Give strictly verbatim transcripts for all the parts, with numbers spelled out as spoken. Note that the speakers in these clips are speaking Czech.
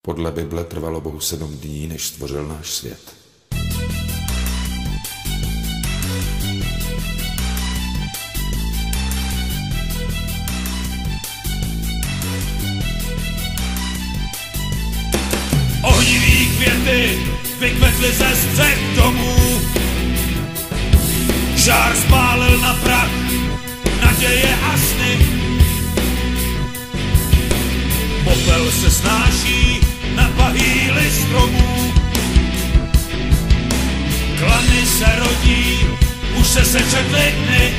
Podle Bible trvalo Bohu sedm dní, než stvořil náš svět. Ohnivý květy vykvetly ze střech domů, žár spálil na prach naděje a sny. Popel se snáší na pahýly stromů, klany se rodí, už se sečetly dny.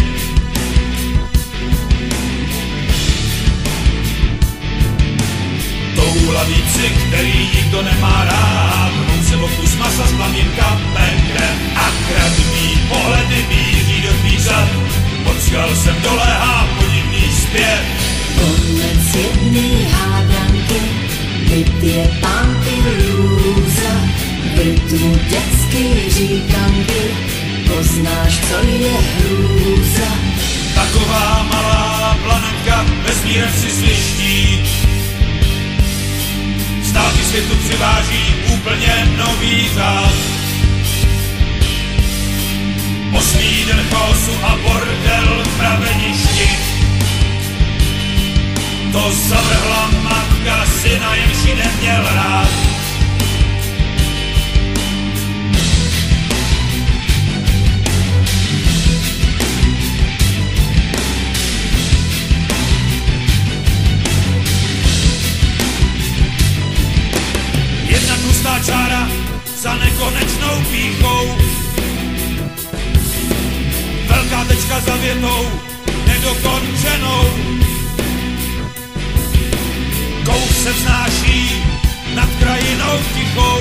Toulavíci, který nikdo nemá rád, on se o kus masa s plamím kapekrem a krevný pohledy míří do tvých zad. Od skal sem doléhá podivný zpěv. Konec jedný hádanky, byt je tam ilúza, v rytmu dětský říkanky, poznáš, co je hrůza. Taková malá planetka vesmírem si sviští, státky světu přiváží úplně nový řád. Osmý den chaosu a bordel v praveništi, to zavrhla matka syna, jenž ji neměl rád. Jedna tlustá čára za nekonečnou pýchou, velká tečka za větou nedokončenou. Kouř se vznáší nad krajinou tichou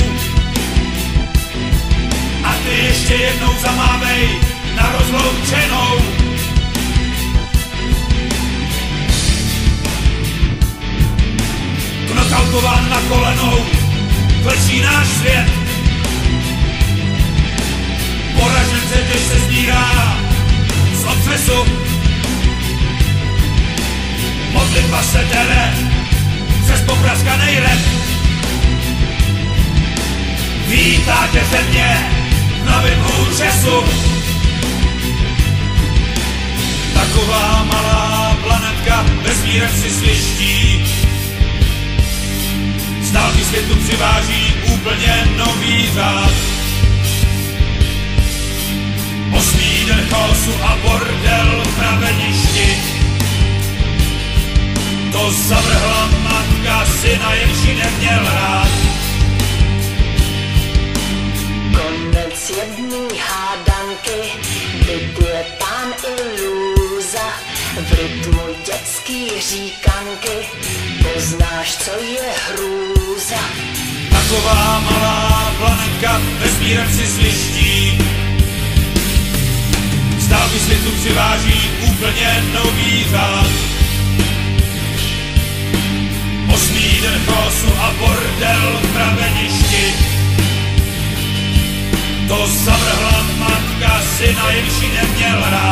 a ty ještě jednou zamávej na rozloučenou. Knokautován na kolenou klečí náš svět, poražence, když se sbírá z otřesu. Modlitba se dere přes popraskanej rep, vítá tě země v novým úřesu. Taková malá planetka vesmírem si sviští, z dálky světu přiváží úplně nový řád. Osmý den chaosu a bordel v praveništi, to zavrhla matka syna, jenž ji neměl rád. Konec jedný hádanky, byt je tam ilúza, v rytmu dětský říkanky, poznáš, co je hrůza. Taková malá planetka vesmírem si sviští, z dálky světu přiváží úplně nový řád. Osmý den chaosu a bordel v praveništi, to zavrhla matka syna, jenž ji neměl rád.